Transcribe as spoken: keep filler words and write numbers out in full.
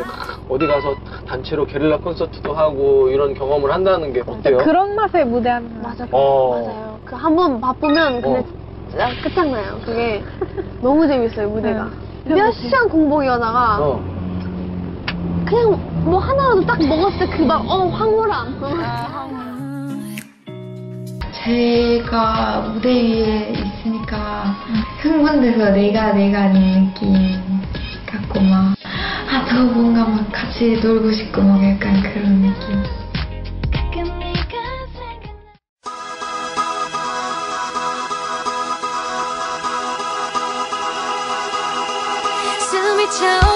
어디 가서 단체로 게릴라 콘서트도 하고 이런 경험을 한다는 게 어때요? 그런 맛의 무대 하는 거. 맞아, 어. 맞아요. 그 한 번 바쁘면 근데 어. 진짜 끝장나요. 그게 너무 재밌어요, 무대가. 네. 몇 시간 공복이어다가 어. 그냥 뭐 하나라도 딱 먹었을 때 그 막 어 황홀함. 제가 무대 위에 있으니까 흥분돼서 내가 내가 아닌 느낌 같고 막 아 더 뭔가 막 같이 놀고 싶고 막 약간 그런 느낌. 숨이 차오